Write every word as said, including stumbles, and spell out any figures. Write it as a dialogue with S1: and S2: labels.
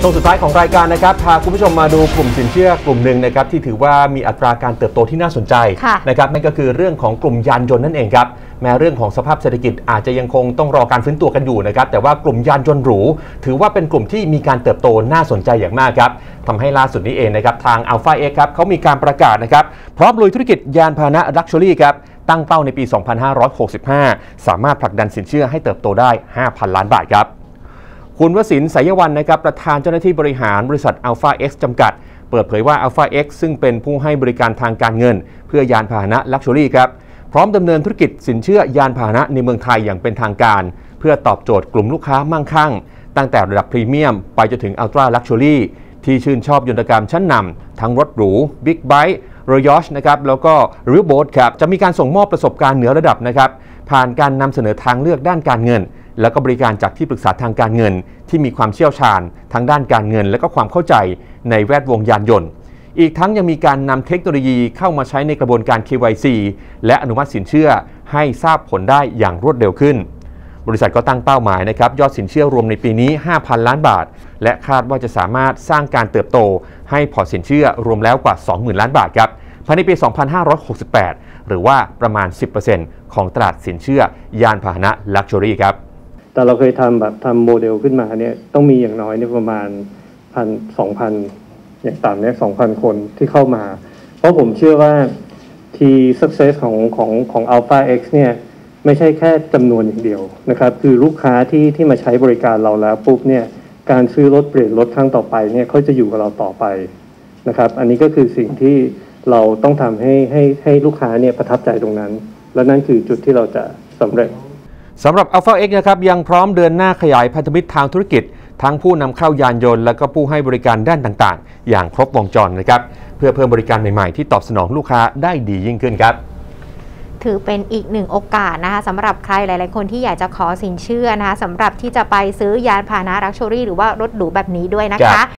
S1: ช่วงสุดท้ายของรายการนะครับพาคุณผู้ชมมาดูกลุ่มสินเชื่อกลุ่มหนึ่งนะครับที่ถือว่ามีอัตราการเติบโตที่น่าสนใจนะครับนั่นก็คือเรื่องของกลุ่มยานยนต์นั่นเองครับแม้เรื่องของสภาพเศรษฐกิจอาจจะยังคงต้องรอการฟื้นตัวกันอยู่นะครับแต่ว่ากลุ่มยานยนต์หรูถือว่าเป็นกลุ่มที่มีการเติบโตน่าสนใจอย่างมากครับทำให้ล่าสุดนี้เองนะครับทาง Alpha X ครับเขามีการประกาศนะครับพร้อมลุยธุรกิจยานพาหนะ Luxury ครับตั้งเป้าในปี สองพันห้าร้อยหกสิบห้า สามารถผลักดันสินเชื่อให้เติบโตได้ ห้าพัน ล้านบาทครับคุณวสินทร์ สายวันนะครับประธานเจ้าหน้าที่บริหารบริษัท Alpha X จำกัดเปิดเผยว่า Alpha X ซึ่งเป็นผู้ให้บริการทางการเงินเพื่อยานพาหนะ Luxury ครับพร้อมดำเนินธุรกิจสินเชื่อยานพาหนะในเมืองไทยอย่างเป็นทางการเพื่อตอบโจทย์กลุ่มลูกค้ามั่งคั่งตั้งแต่ระดับพรีเมียมไปจนถึง Ultra Luxury ที่ชื่นชอบยนตกรรมชั้นนำทั้งรถหรูบิ๊กไบค์รอยอชนะครับแล้วก็ริวโบ๊ทครับจะมีการส่งมอบประสบการณ์เหนือระดับนะครับผ่านการนำเสนอทางเลือกด้านการเงินแล้วก็บริการจากที่ปรึกษาทางการเงินที่มีความเชี่ยวชาญทั้งด้านการเงินและก็ความเข้าใจในแวดวงยานยนต์อีกทั้งยังมีการนำเทคโนโลยีเข้ามาใช้ในกระบวนการ เค วาย ซี และอนุมัติสินเชื่อให้ทราบผลได้อย่างรวดเร็วขึ้นบริษัทก็ตั้งเป้าหมายนะครับยอดสินเชื่อรวมในปีนี้ ห้าพัน ล้านบาทและคาดว่าจะสามารถสร้างการเติบโตให้พอร์ตสินเชื่อรวมแล้วกว่า สองหมื่น ล้านบาทครับภายในปี สองพันห้าร้อยหกสิบแปด หรือว่าประมาณ สิบเปอร์เซ็นต์ ของตลาดสินเชื่อยานพาหนะ Luxury ครับ
S2: แต่เราเคยทำแบบทำโมเดลขึ้นมาเนี่ยต้องมีอย่างน้อยเนี่ยประมาณพันสองพันอย่างต่ำเนี่ยสองพันคนที่เข้ามาเพราะผมเชื่อว่าที่ success ของของของ Alpha X เนี่ยไม่ใช่แค่จำนวนอย่างเดียวนะครับคือลูกค้าที่ที่มาใช้บริการเราแล้วปุ๊บเนี่ยการซื้อรถเปลี่ยนรถครั้งต่อไปเนี่ยเขาจะอยู่กับเราต่อไปนะครับอันนี้ก็คือสิ่งที่เราต้องทำให้ให้ให้ลูกค้าเนี่ยประทับใจตรงนั้นและนั่นคือจุดที่เราจะสำเร็จ
S1: สำหรับ Alpha X นะครับยังพร้อมเดินหน้าขยายพันธมิตรทางธุรกิจทั้งผู้นำเข้ายานยนต์และก็ผู้ให้บริการด้านต่างๆอย่างครบวงจรนะครับเพื่อเพิ่มบริการใหม่ๆที่ตอบสนองลูกค้าได้ดียิ่งขึ้นครับ
S3: ถือเป็นอีกหนึ่งโอกาสนะคะสำหรับใครหลายๆคนที่อยากจะขอสินเชื่อนะคะสำหรับที่จะไปซื้อยานพาหนะ Luxury หรือว่ารถหรูแบบนี้ด้วยนะคะ